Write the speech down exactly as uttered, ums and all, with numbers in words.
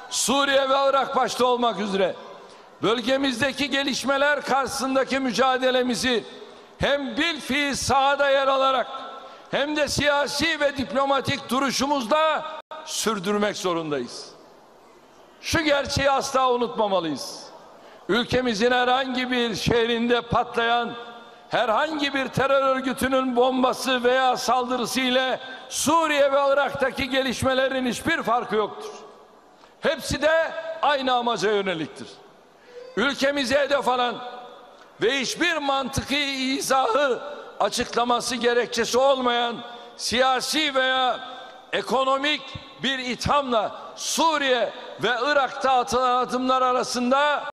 Suriye ve Irak başta olmak üzere bölgemizdeki gelişmeler karşısındaki mücadelemizi hem bilfiil sahada yer alarak hem de siyasi ve diplomatik duruşumuzda sürdürmek zorundayız. Şu gerçeği asla unutmamalıyız. Ülkemizin herhangi bir şehrinde patlayan herhangi bir terör örgütünün bombası veya saldırısı ile Suriye ve Irak'taki gelişmelerin hiçbir farkı yoktur. Hepsi de aynı amaca yöneliktir. Ülkemizi hedef alan ve hiçbir mantıki izahı, açıklaması gerekçesi olmayan siyasi veya ekonomik bir ithamla Suriye ve Irak'ta atılan adımlar arasında